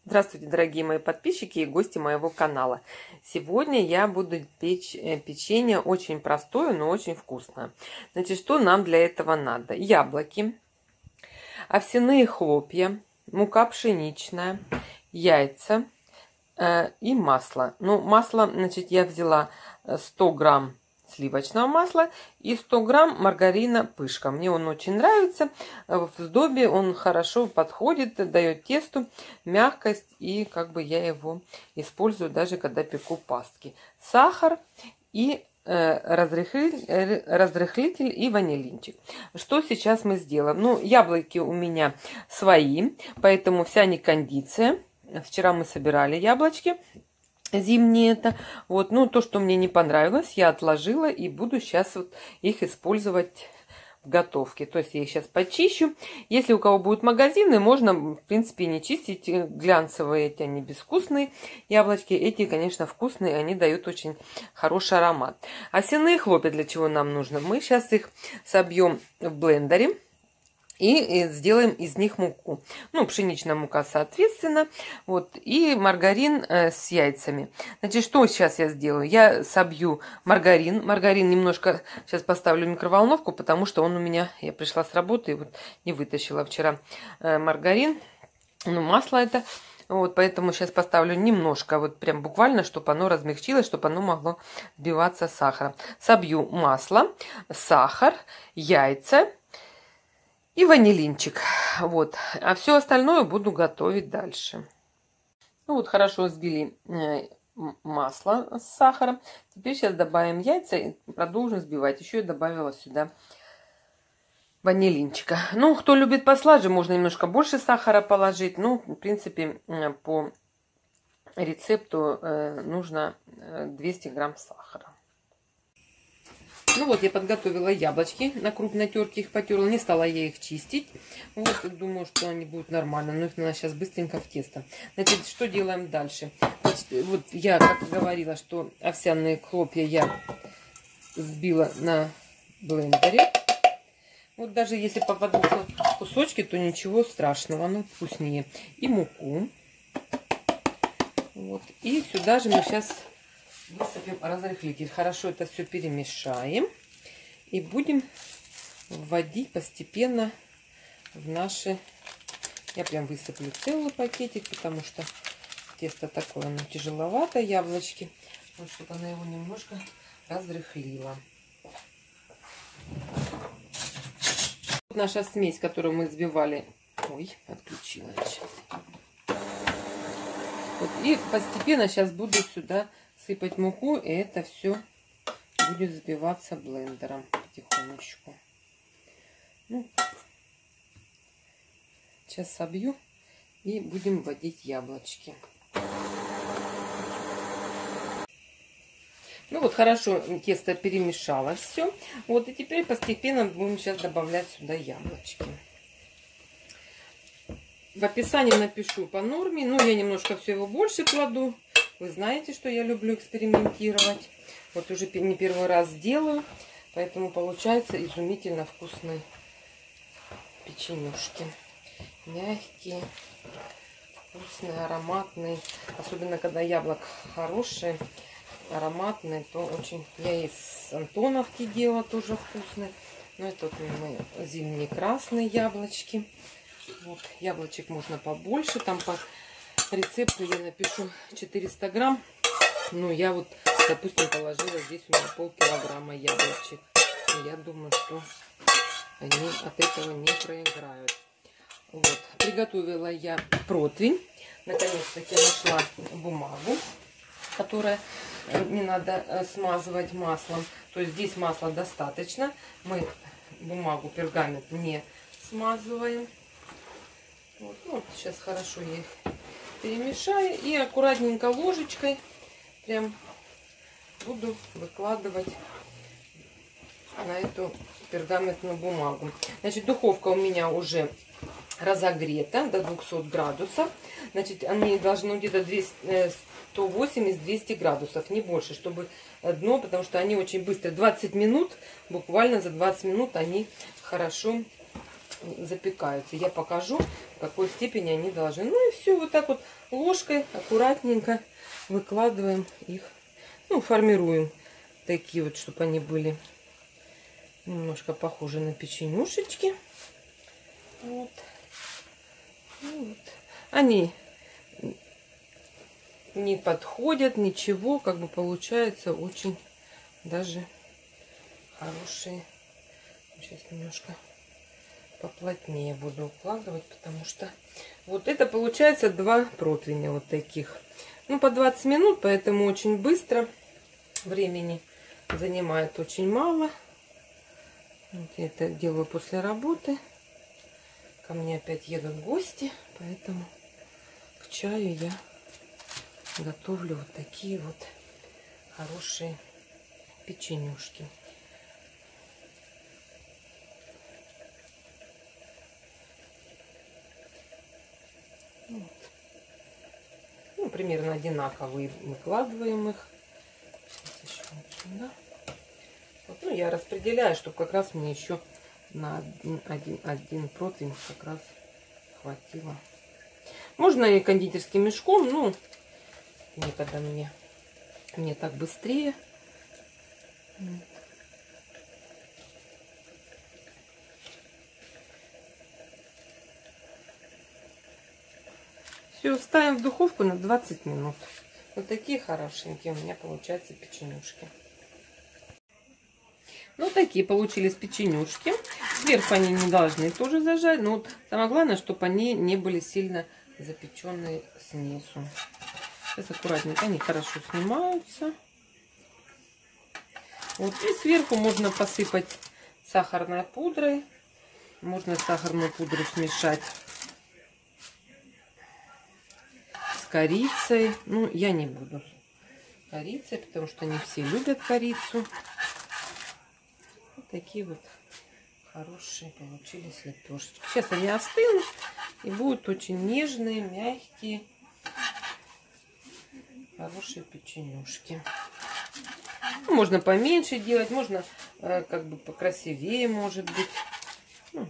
Здравствуйте, дорогие мои подписчики и гости моего канала. Сегодня я буду печь печенье очень простое, но очень вкусное. Значит, что нам для этого надо? Яблоки, овсяные хлопья, мука пшеничная, яйца и масло. Ну, масло, значит, я взяла 100 грамм сливочного масла и 100 грамм маргарина Пышка. Мне он очень нравится. В сдобе он хорошо подходит, дает тесту мягкость, и как бы я его использую даже когда пеку пастки. Сахар и разрыхлитель и ванилинчик. Что сейчас мы сделаем? Ну, яблоки у меня свои, поэтому вся не кондиция. Вчера мы собирали яблочки. Зимние это. Вот, ну, то, что мне не понравилось, я отложила и буду сейчас вот их использовать в готовке. То есть я их сейчас почищу. Если у кого будут магазины, можно, в принципе, не чистить. Глянцевые эти, они безвкусные яблочки. Эти, конечно, вкусные, они дают очень хороший аромат. Овсяные хлопья для чего нам нужно? Мы сейчас их собьем в блендере. И сделаем из них муку. Ну, пшеничная мука, соответственно. Вот. И маргарин с яйцами. Значит, что сейчас я сделаю? Я собью маргарин. Маргарин немножко сейчас поставлю в микроволновку, потому что он у меня... Я пришла с работы и вот не вытащила вчера маргарин. Ну, масло это. Вот, поэтому сейчас поставлю немножко, вот прям буквально, чтобы оно размягчилось, чтобы оно могло сбиваться с сахаром. Собью масло, сахар, яйца и ванилинчик. Вот. А все остальное буду готовить дальше. Ну вот хорошо взбили масло с сахаром. Теперь сейчас добавим яйца и продолжим взбивать. Еще я добавила сюда ванилинчика. Ну, кто любит послаже, можно немножко больше сахара положить. Ну, в принципе, по рецепту нужно 200 грамм сахара. Ну вот, я подготовила яблочки, на крупной терке их потерла, не стала я их чистить. Вот, думаю, что они будут нормально, но их надо сейчас быстренько в тесто. Значит, что делаем дальше? Значит, вот я, как говорила, что овсяные хлопья я взбила на блендере. Вот даже если попадутся кусочки, то ничего страшного, оно вкуснее. И муку. Вот, и сюда же мы сейчас... высыпем разрыхлитель. Хорошо это все перемешаем. И будем вводить постепенно в наши... Я прям высыплю целый пакетик, потому что тесто такое, оно тяжеловато, яблочки. Вот, чтобы она его немножко разрыхлила. Вот наша смесь, которую мы взбивали... Ой, отключила сейчас. Вот, и постепенно сейчас буду сюда сыпать муку, и это все будет взбиваться блендером потихонечку. Ну, сейчас собью и будем вводить яблочки. Ну вот хорошо тесто перемешалось все. Вот и теперь постепенно будем сейчас добавлять сюда яблочки. В описании напишу по норме. Ну, я немножко все его больше кладу. Вы знаете, что я люблю экспериментировать. Вот уже не первый раз делаю. Поэтому получается изумительно вкусные печенюшки. Мягкие, вкусные, ароматные. Особенно, когда яблок хорошие, ароматные, то очень... Я и с Антоновки делала тоже вкусные. Но это вот мои зимние красные яблочки. Вот, яблочек можно побольше. Там по рецепту я напишу 400 грамм. Ну, я вот, допустим, положила здесь у меня полкилограмма яблочек. И я думаю, что они от этого не проиграют. Вот. Приготовила я противень. Наконец-таки нашла бумагу, которая не надо смазывать маслом. То есть здесь масла достаточно. Мы бумагу, пергамент не смазываем. Вот, ну, сейчас хорошо я их перемешаю и аккуратненько ложечкой прям буду выкладывать на эту пергаментную бумагу. Значит, духовка у меня уже разогрета до 200 градусов. Значит, они должны где-то 180-200 градусов, не больше, чтобы дно, потому что они очень быстро, 20 минут, буквально за 20 минут они хорошо запекаются. Я покажу, в какой степени они должны. Ну и все, вот так вот ложкой аккуратненько выкладываем их. Ну, формируем такие вот, чтобы они были немножко похожи на печенюшечки. Вот. Вот. Они не подходят, ничего, как бы получается очень даже хорошие. Сейчас немножко поплотнее буду укладывать, потому что вот это получается 2 противня вот таких. Ну, по 20 минут, поэтому очень быстро. Времени занимает очень мало. Вот я это делаю после работы. Ко мне опять едут гости, поэтому к чаю я готовлю вот такие вот хорошие печенюшки. Вот. Ну, примерно одинаковые выкладываем их. Сейчас еще вот сюда. Вот, ну, я распределяю, чтобы как раз мне еще на один противень как раз хватило. Можно и кондитерским мешком, ну, некогда мне так быстрее. Все, ставим в духовку на 20 минут. Вот такие хорошенькие у меня получаются печенюшки. Ну, такие получились печенюшки. Сверху они не должны тоже зажать. Но вот самое главное, чтобы они не были сильно запеченные снизу. Сейчас аккуратненько они хорошо снимаются. Вот. И сверху можно посыпать сахарной пудрой. Можно сахарную пудру смешать с корицей. Ну, я не буду с корицей, потому что не все любят корицу. Вот такие вот хорошие получились лепешки. Сейчас они остынут и будут очень нежные, мягкие, хорошие печенюшки. Ну, можно поменьше делать, можно как бы покрасивее, может быть. Ну,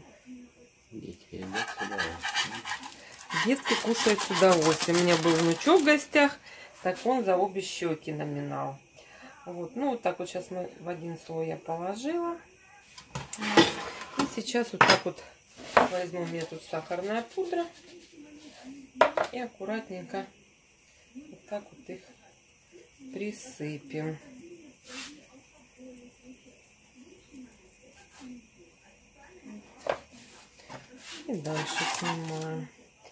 детки кушают с удовольствием. У меня был внучок в гостях, так он за обе щеки наминал. Вот, ну вот так вот сейчас мы в один слой я положила. И сейчас вот так вот возьму, у меня тут сахарная пудра. И аккуратненько вот так вот их присыпем. И дальше снимаем.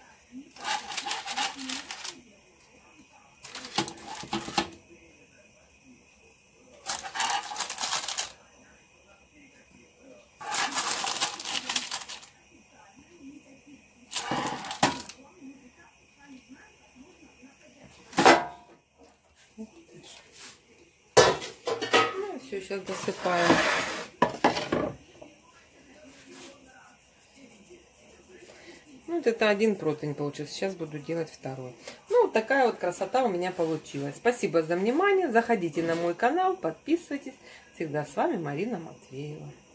Ну, все, сейчас досыпаем. Вот это один противень получился. Сейчас буду делать второй. Ну, вот такая вот красота у меня получилась. Спасибо за внимание. Заходите на мой канал, подписывайтесь. Всегда с вами Марина Матвеева.